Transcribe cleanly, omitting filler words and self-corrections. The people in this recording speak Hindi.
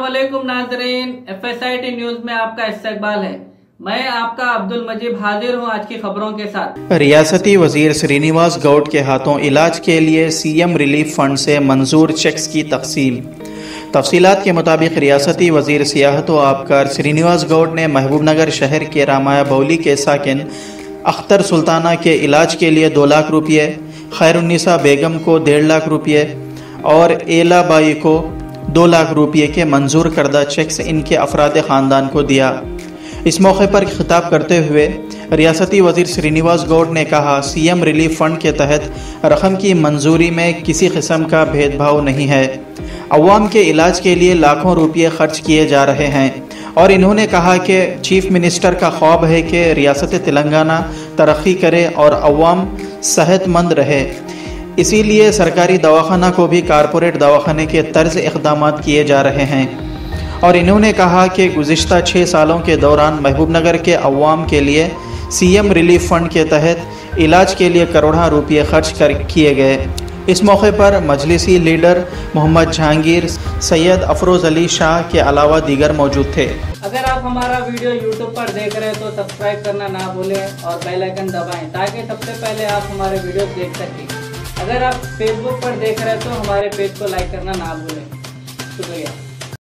अस्सलामुअलैकुम नाज़रीन, FSIT न्यूज में आपका इस्तकबाल है। मैं आपका अब्दुल मजीद हाजिर हूँ आज की खबरों के साथ। रियासती वजीर श्रीनिवास गौड के हाथों इलाज के लिए सीएम रिलीफ फंड से मंजूर चेक्स की तकसीम। तफसीलात के मुताबिक रियासती वजीर सियाहत व आबकार श्रीनिवास गौड ने महबूबनगर शहर के रामाया बौली के साकिन अख्तर सुल्ताना के इलाज के लिए 2 लाख रुपये, खैरुन्निसा बेगम को 1.5 लाख रुपये और एला बाई को 2 लाख रुपये के मंजूर करदा चेक्स इनके अफराद ख़ानदान को दिया। इस मौके पर खिताब करते हुए रियासती वजीर श्रीनिवास गौड ने कहा, सीएम रिलीफ फंड के तहत रकम की मंजूरी में किसी किस्म का भेदभाव नहीं है। अवाम के इलाज के लिए लाखों रुपये खर्च किए जा रहे हैं और इन्होंने कहा कि चीफ मिनिस्टर का ख्वाब है कि रियासत तेलंगाना तरक्की करे और अवाम सेहतमंद रहे। इसीलिए सरकारी दवाखाना को भी कारपोरेट दवाखाने के तर्ज इक़दाम किए जा रहे हैं। और इन्होंने कहा कि गुज़िश्ता 6 सालों के दौरान महबूबनगर के अवाम के लिए सीएम रिलीफ फंड के तहत इलाज के लिए करोड़ों रुपये खर्च किए गए। इस मौके पर मजलिसी लीडर मोहम्मद जहांगीर, सैयद अफरोज़ अली शाह के अलावा दीगर मौजूद थे। अगर आप हमारा वीडियो यूट्यूब पर देख रहे हैं तो सब्सक्राइब करना ना भूलें और बेल आइकन दबाएं ताकि सबसे पहले आप हमारे वीडियो देख सकें। अगर आप फेसबुक पर देख रहे हैं तो हमारे पेज को लाइक करना ना भूलें। शुक्रिया।